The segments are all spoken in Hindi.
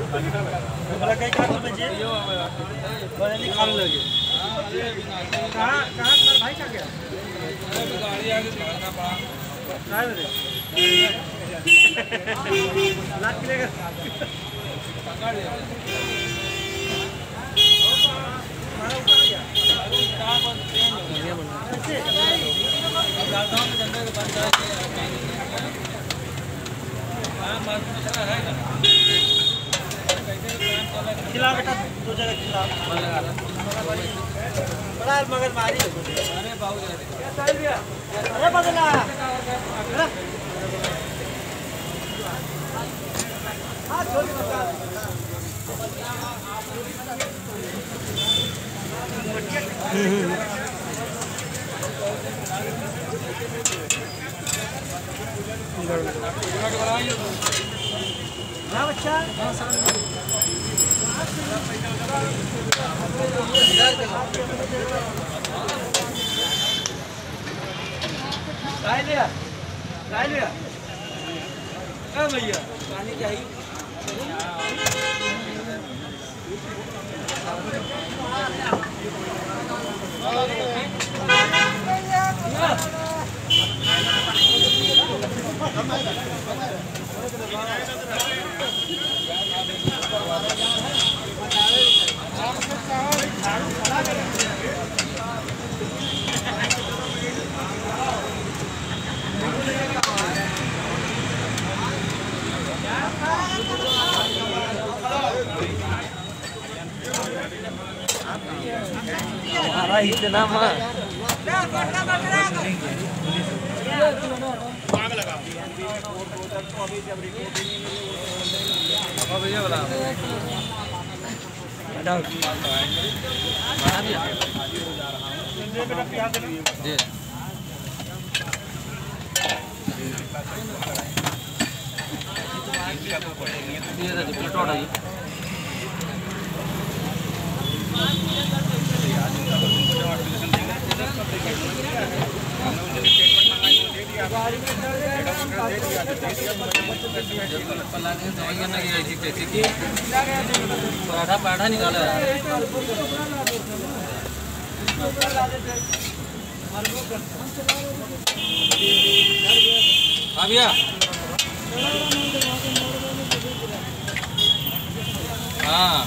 बोला कहीं काट लीजिए बोले नहीं खा लगे कहाँ कहाँ तुम्हारा भाई कहाँ गया गाड़ी आगे चलाना पड़ा कहाँ है लाख किलेगा खिला बेटा दो जगह खिला बड़ा मगर मारी अरे बाबू अरे बदला हाँ छोड़ हाँ बच्चा लिया भैया पानी चाहिए हमारा इतना मार भैया बोला पराठा निकालो यार भैया हाँ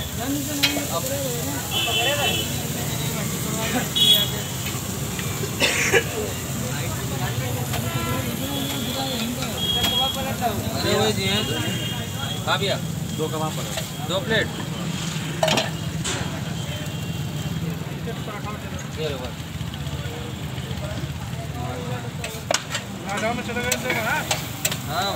अरे वही जी हैं हाँ भैया दो कबाब पर 2 प्लेट हाँ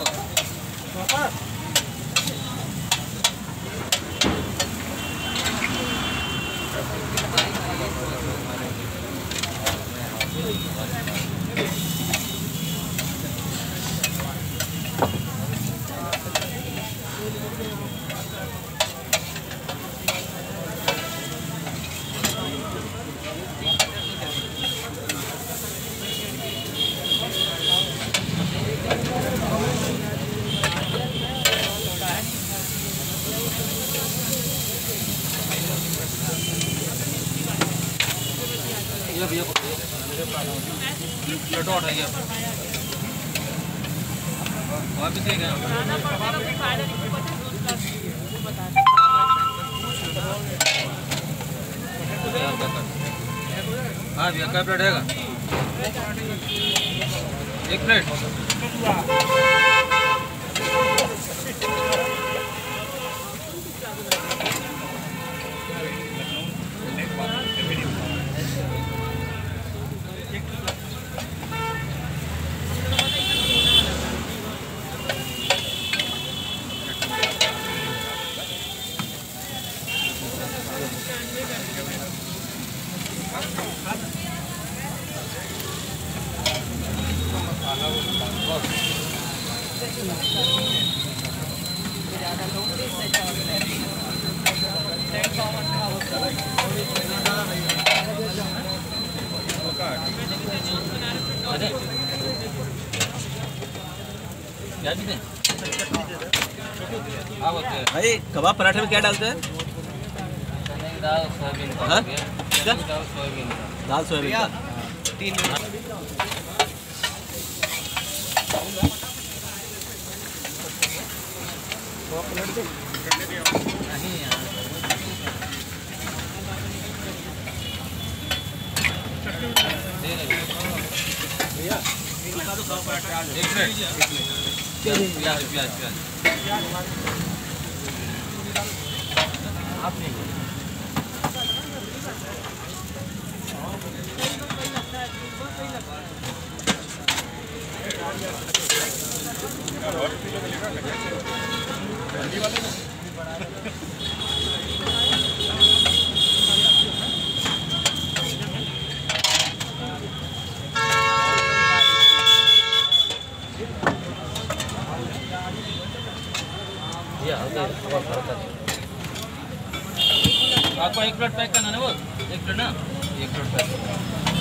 भैया प्लेट उठाइए वापस ले गए हाँ भैया क्या प्लेट है 1 प्लेट क्या चीज़ है? भाई कबाब पराठे में क्या डालते हैं? दाल सोयाबीन का। हाँ? दाल सोयाबीन का। दाल सोयाबीन का। 3 मिनट। नहीं यार। भैया एक मिनट। प्याज प्याज प्याज आप नहीं आपको 1 प्लेट पैक करना है वो 1 प्लेट ना 1 प्लेट पैक